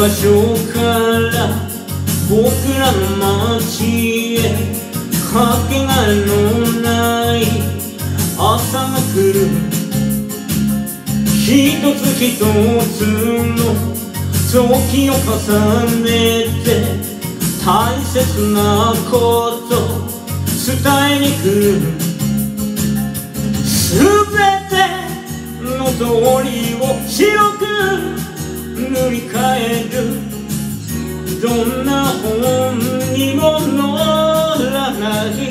場所から僕らの街へかけがえのない朝が来る。一つ一つの時を重ねて大切なこと伝えに来る。すべての通りを白く塗り替える。どんな本にも載らない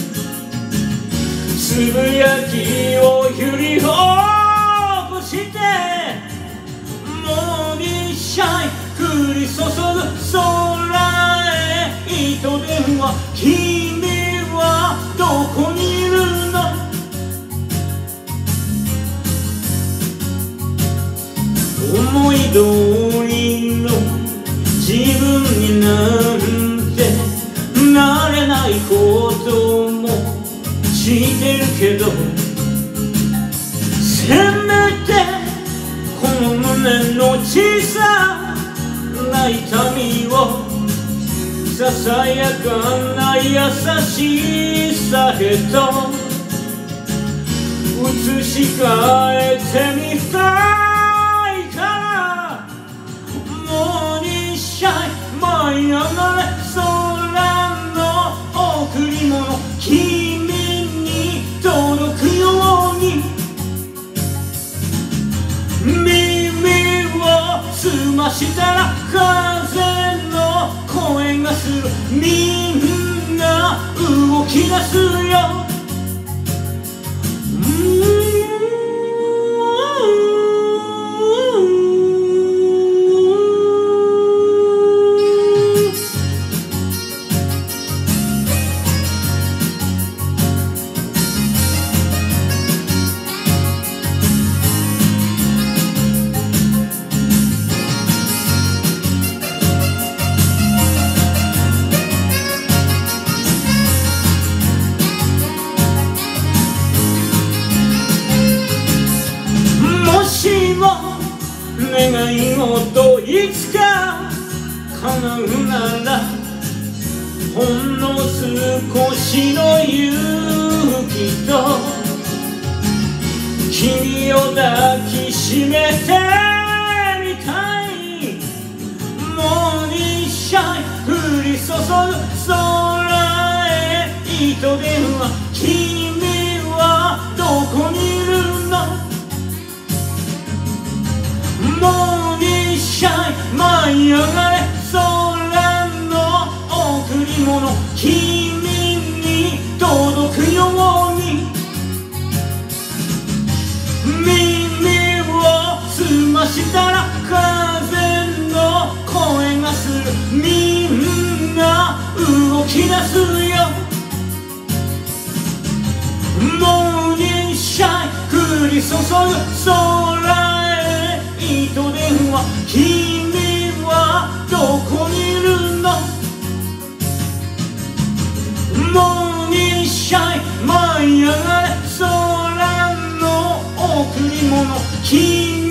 つぶやきを揺り起こしてモーニンシャイ降り注ぐ空へ糸電話。君はどこにいるの？思い通りの自分になんてなれないことも知ってるけど、せめてこの胸の小さな痛みをささやかな優しさへと移し替えてみたいから。モーニンシャイ舞い上がれ空の贈り物。君に届くように耳を澄ましたら風の声がする。みんな動き出すよ。願い事いつか叶うならほんの少しの勇気と君を抱きしめてみたい。モーニンシャイ降り注ぐ空へ糸電話。君はどこにいるの？モーニンシャイ舞い上がれ空の贈り物。君に届くように耳を澄ましたら風の声がする。みんな動き出すよ。モーニンシャイ降り注ぐ空へ糸電話。君はどこにいるの？モーニンシャイ舞い上がれ空の贈り物。君